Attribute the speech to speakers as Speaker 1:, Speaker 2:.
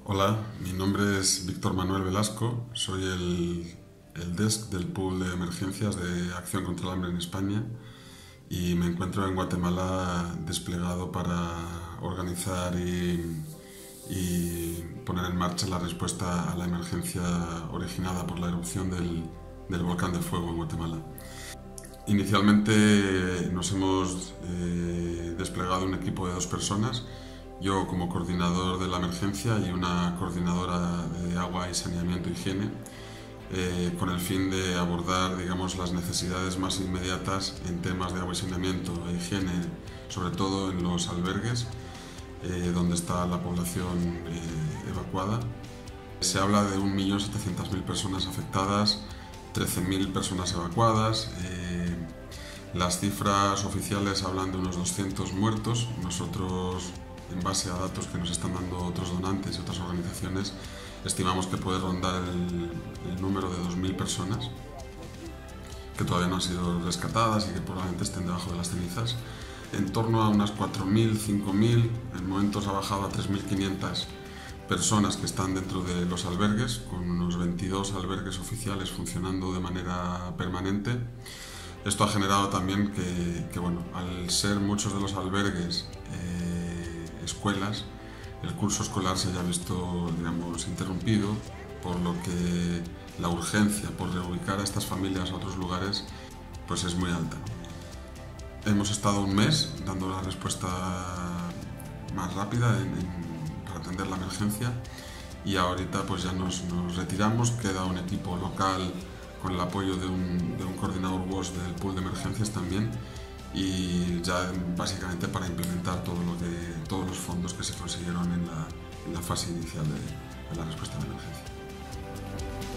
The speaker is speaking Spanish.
Speaker 1: Hola, mi nombre es Víctor Manuel Velasco, soy el desk del pool de emergencias de Acción contra el Hambre en España y me encuentro en Guatemala desplegado para organizar y poner en marcha la respuesta a la emergencia originada por la erupción del volcán de fuego en Guatemala. Inicialmente nos hemos desplegado un equipo de 2 personas, yo como coordinador de la emergencia y una coordinadora de agua y saneamiento e higiene, con el fin de abordar, digamos, las necesidades más inmediatas en temas de agua y saneamiento e higiene, sobre todo en los albergues, donde está la población evacuada. Se habla de 1.700.000 personas afectadas, 13.000 personas evacuadas. Las cifras oficiales hablan de unos 200 muertos. Nosotros, en base a datos que nos están dando otros donantes y otras organizaciones, estimamos que puede rondar el número de 2.000 personas que todavía no han sido rescatadas y que probablemente estén debajo de las cenizas. En torno a unas 4.000, 5.000, en momentos ha bajado a 3.500 personas que están dentro de los albergues, con unos 22 albergues oficiales funcionando de manera permanente. Esto ha generado también que bueno, al ser muchos de los albergues escuelas, el curso escolar se haya visto, digamos, interrumpido, por lo que la urgencia por reubicar a estas familias a otros lugares pues es muy alta. Hemos estado un mes dando la respuesta más rápida para atender la emergencia y ahorita pues ya nos retiramos. Queda un equipo local con el apoyo de un coordinador WOS del pool de emergencias también, y ya básicamente para implementar todos los fondos que se consiguieron en la fase inicial de la respuesta a la emergencia.